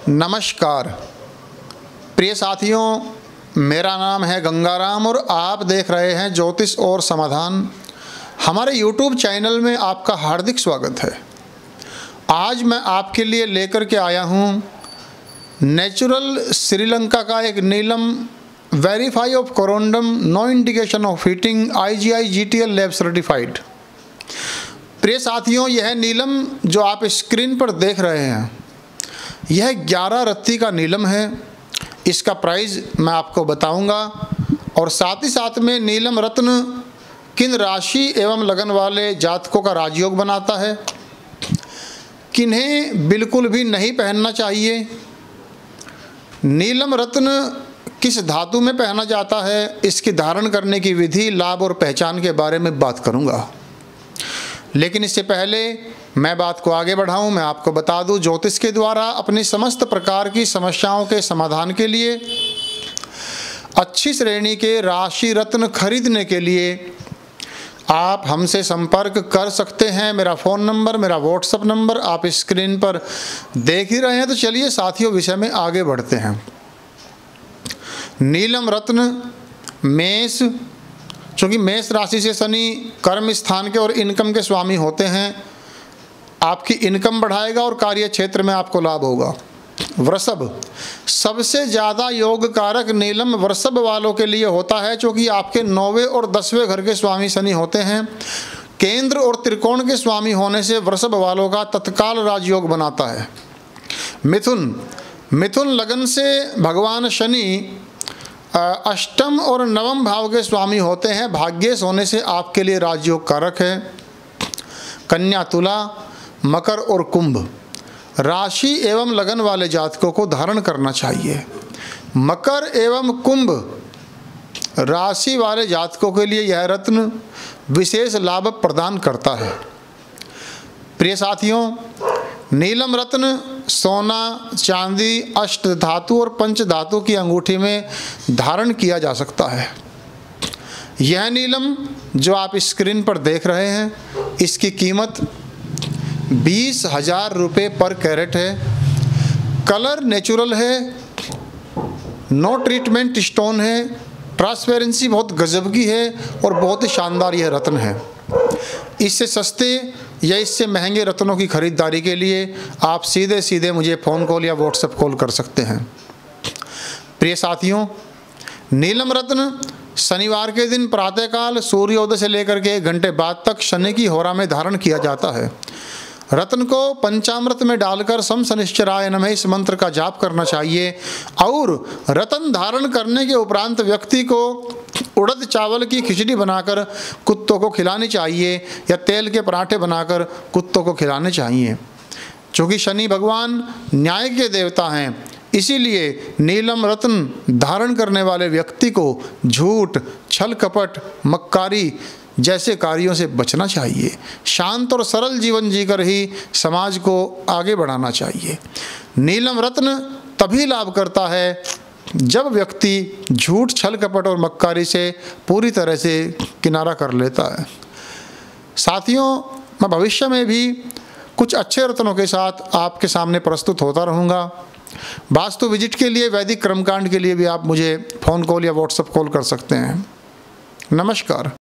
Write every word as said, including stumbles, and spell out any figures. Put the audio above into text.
नमस्कार प्रिय साथियों, मेरा नाम है गंगाराम और आप देख रहे हैं ज्योतिष और समाधान। हमारे यूट्यूब चैनल में आपका हार्दिक स्वागत है। आज मैं आपके लिए लेकर के आया हूँ नेचुरल श्रीलंका का एक नीलम variety of corundum no indication of heating I G I G T L lab certified. प्रिय साथियों, यह नीलम जो आप स्क्रीन पर देख रहे हैं यह ग्यारह रत्ती का नीलम है। इसका प्राइस मैं आपको बताऊंगा और साथ ही साथ में नीलम रत्न किन राशि एवं लगन वाले जातकों का राजयोग बनाता है, किन्हें बिल्कुल भी नहीं पहनना चाहिए, नीलम रत्न किस धातु में पहना जाता है, इसकी धारण करने की विधि, लाभ और पहचान के बारे में बात करूंगा। लेकिन इससे पहले मैं बात को आगे बढ़ाऊं, मैं आपको बता दूं ज्योतिष के द्वारा अपनी समस्त प्रकार की समस्याओं के समाधान के लिए अच्छी श्रेणी के राशि रत्न खरीदने के लिए आप हमसे संपर्क कर सकते हैं। मेरा फ़ोन नंबर, मेरा व्हाट्सएप नंबर आप स्क्रीन पर देख ही रहे हैं। तो चलिए साथियों, विषय में आगे बढ़ते हैं। नीलम रत्न मेष, चूँकि मेष राशि से शनि कर्म स्थान के और इनकम के स्वामी होते हैं, आपकी इनकम बढ़ाएगा और कार्य क्षेत्र में आपको लाभ होगा। वृषभ, सबसे ज़्यादा योग कारक नीलम वृषभ वालों के लिए होता है, क्योंकि आपके नौवें और दसवें घर के स्वामी शनि होते हैं। केंद्र और त्रिकोण के स्वामी होने से वृषभ वालों का तत्काल राजयोग बनाता है। मिथुन, मिथुन लगन से भगवान शनि अष्टम और नवम भाव के स्वामी होते हैं, भाग्येश होने से आपके लिए राजयोग कारक है। कन्या, तुला, मकर और कुंभ, राशि एवं लगन वाले जातकों को धारण करना चाहिए। मकर एवं कुंभ राशि वाले जातकों के लिए यह रत्न विशेष लाभ प्रदान करता है। प्रिय साथियों, नीलम रत्न सोना, चांदी, अष्ट धातु और पंच धातु की अंगूठी में धारण किया जा सकता है। यह नीलम जो आप स्क्रीन पर देख रहे हैं, इसकी कीमत बीस हजार रुपये पर कैरेट है। कलर नेचुरल है, नो ट्रीटमेंट स्टोन है, ट्रांसपेरेंसी बहुत गजब की है और बहुत ही शानदार यह रत्न है। इससे सस्ते या इससे महंगे रत्नों की खरीदारी के लिए आप सीधे सीधे मुझे फ़ोन कॉल या व्हाट्सएप कॉल कर सकते हैं। प्रिय साथियों, नीलम रत्न शनिवार के दिन प्रातःकाल सूर्योदय से लेकर के एक घंटे बाद तक शनि की होरा में धारण किया जाता है। रत्न को पंचामृत में डालकर सम शनिश्चराय नमः इस मंत्र का जाप करना चाहिए और रत्न धारण करने के उपरांत व्यक्ति को उड़द चावल की खिचड़ी बनाकर कुत्तों को खिलानी चाहिए या तेल के पराठे बनाकर कुत्तों को खिलाने चाहिए। क्योंकि शनि भगवान न्याय के देवता हैं, इसीलिए नीलम रत्न धारण करने वाले व्यक्ति को झूठ, छल कपट, मक्कारी जैसे कार्यों से बचना चाहिए। शांत और सरल जीवन जीकर ही समाज को आगे बढ़ाना चाहिए। नीलम रत्न तभी लाभ करता है जब व्यक्ति झूठ, छल कपट और मक्कारी से पूरी तरह से किनारा कर लेता है। साथियों, मैं भविष्य में भी कुछ अच्छे रत्नों के साथ आपके सामने प्रस्तुत होता रहूँगा। वास्तु विजिट के लिए, वैदिक कर्मकांड के लिए भी आप मुझे फ़ोन कॉल या व्हाट्सएप कॉल कर सकते हैं। नमस्कार।